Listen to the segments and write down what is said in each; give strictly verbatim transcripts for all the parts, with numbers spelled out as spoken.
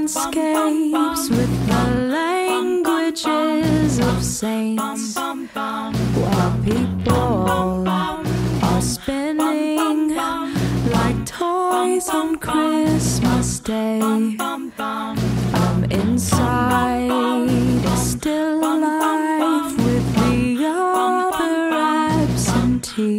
landscapes with the languages of saints, while people are spinning like toys on Christmas Day. I'm inside, still alive with the other absentee.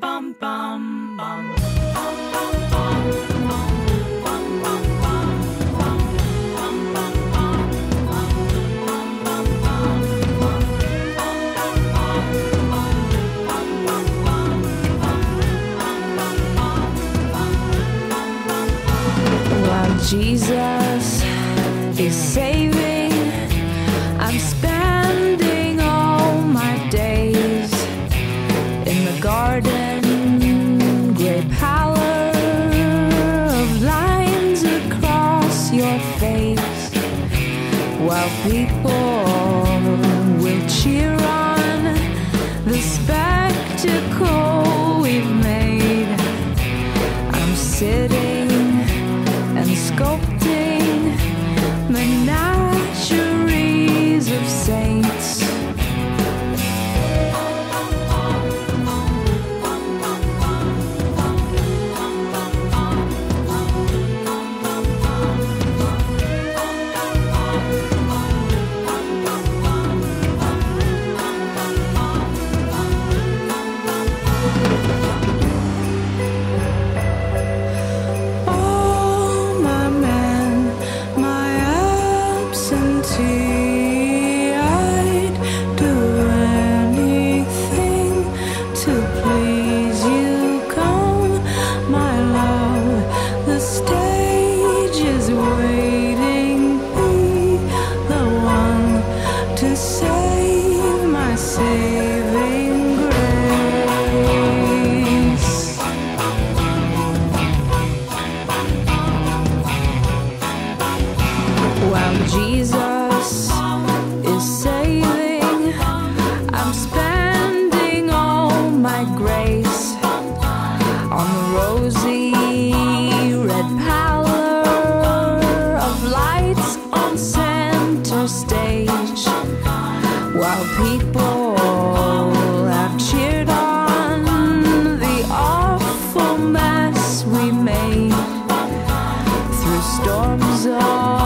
Jesus is saving. I'm spending all my days in the garden, gray pallor of lines across your face, while people will cheer on the spectacle we've made. I'm sitting and sculpting menageries of saints. Storms of